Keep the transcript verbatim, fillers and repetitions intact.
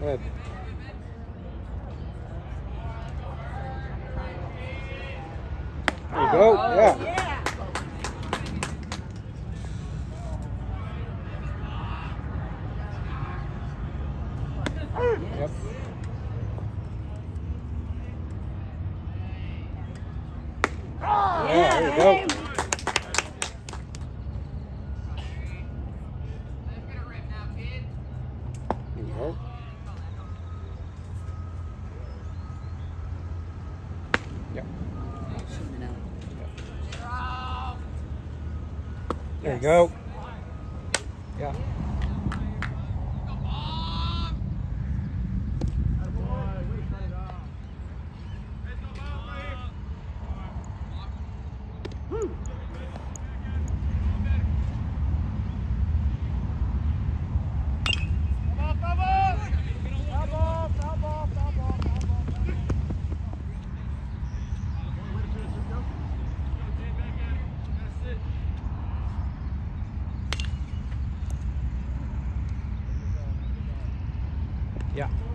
Good. There you go. Yeah. Yep. Yeah, there you go. There you go. Yep. There you go. Yeah. Yeah.